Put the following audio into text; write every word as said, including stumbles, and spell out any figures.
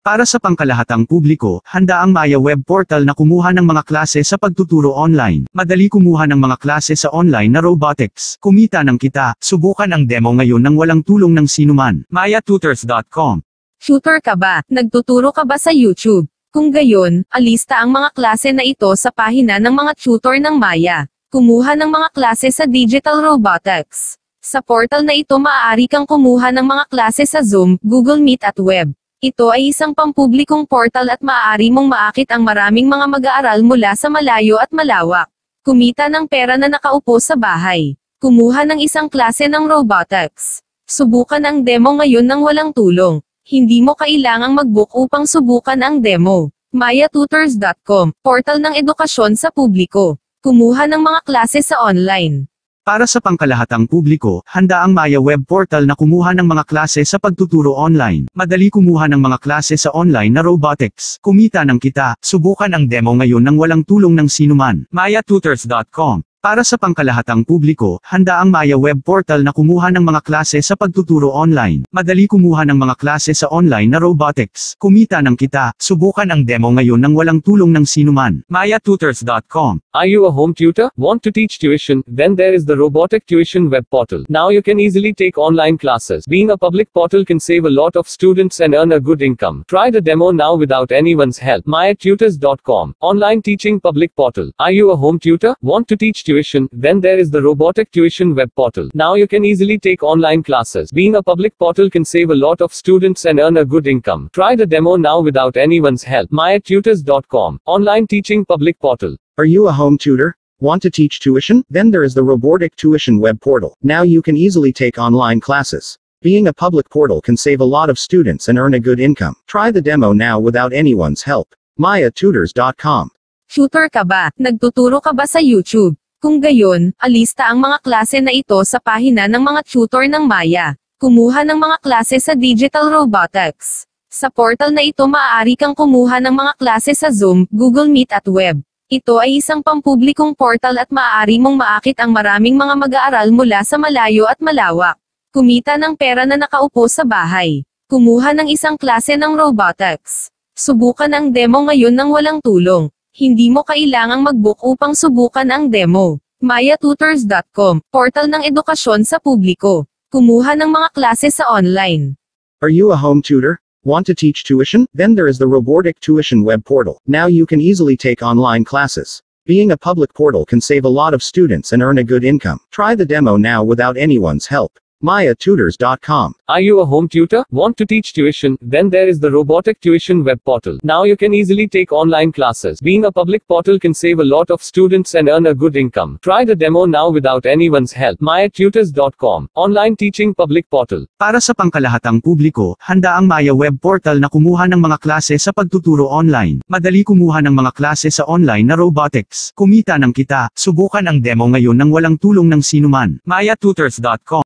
Para sa pangkalahatang publiko, handa ang Maya web portal na kumuha ng mga klase sa pagtuturo online. Madali kumuha ng mga klase sa online na robotics. Kumita ng kita, subukan ang demo ngayon nang walang tulong ng sinuman. maya tutors dot com. Tutor ka ba? Nagtuturo ka ba sa YouTube? Kung gayon, alista ang mga klase na ito sa pahina ng mga tutor ng Maya. Kumuha ng mga klase sa digital robotics. Sa portal na ito maaari kang kumuha ng mga klase sa Zoom, Google Meet at web. Ito ay isang pampublikong portal at maaari mong maakit ang maraming mga mag-aaral mula sa malayo at malawak. Kumita ng pera na nakaupo sa bahay. Kumuha ng isang klase ng robotics. Subukan ang demo ngayon nang walang tulong. Hindi mo kailangang mag-book upang subukan ang demo. maya tutors dot com, portal ng edukasyon sa publiko. Kumuha ng mga klase sa online. Para sa pangkalahatang publiko, handa ang Maya web portal na kumuha ng mga klase sa pagtuturo online. Madali kumuha ng mga klase sa online na robotics. Kumita ng kita, subukan ang demo ngayon nang walang tulong ng sinuman. maya tutors dot com. Para sa pangkalahatang publiko, handa ang Maya web portal na kumuha ng mga klase sa pagtuturo online. Madali kumuha ng mga klase sa online na robotics. Kumita ng kita, subukan ang demo ngayon nang walang tulong ng sinuman. maya tutors dot com. Are you a home tutor? Want to teach tuition? Then there is the Robotic Tuition web portal. Now you can easily take online classes. Being a public portal can save a lot of students and earn a good income. Try the demo now without anyone's help. maya tutors dot com. Online teaching public portal. Are you a home tutor? Want to teach tuition? Then there is the Robotic Tuition web portal. Now you can easily take online classes. Being a public portal can save a lot of students and earn a good income. Try the demo now without anyone's help. maya tutors dot com. Online teaching public portal. Are you a home tutor? Want to teach tuition? Then there is the Robotic Tuition web portal. Now you can easily take online classes. Being a public portal can save a lot of students and earn a good income. Try the demo now without anyone's help. maya tutors dot com. Tutor ka ba? Nagtuturo ka ba sa YouTube? Kung gayon, alista ang mga klase na ito sa pahina ng mga tutor ng Maya. Kumuha ng mga klase sa digital robotics. Sa portal na ito maaari kang kumuha ng mga klase sa Zoom, Google Meet at web. Ito ay isang pampublikong portal at maaari mong maakit ang maraming mga mag-aaral mula sa malayo at malawak. Kumita ng pera na nakaupo sa bahay. Kumuha ng isang klase ng robotics. Subukan ang demo ngayon nang walang tulong. Hindi mo kailangang mag-book upang subukan ang demo. maya tutors dot com, portal ng edukasyon sa publiko. Kumuha ng mga klase sa online. Are you a home tutor? Want to teach tuition? Then there is the Robotic Tuition web portal. Now you can easily take online classes. Being a public portal can save a lot of students and earn a good income. Try the demo now without anyone's help. maya tutors dot com. Are you a home tutor? Want to teach tuition? Then there is the Robotic Tuition web portal. Now you can easily take online classes. Being a public portal can save a lot of students and earn a good income. Try the demo now without anyone's help. maya tutors dot com. Online teaching public portal. Para sa pangkalahatang publiko, handa ang Maya web portal na kumuha ng mga klase sa pagtuturo online. Madali kumuha ng mga klase sa online na robotics. Kumita ng kita, subukan ang demo ngayon nang walang tulong ng sinuman. maya tutors dot com.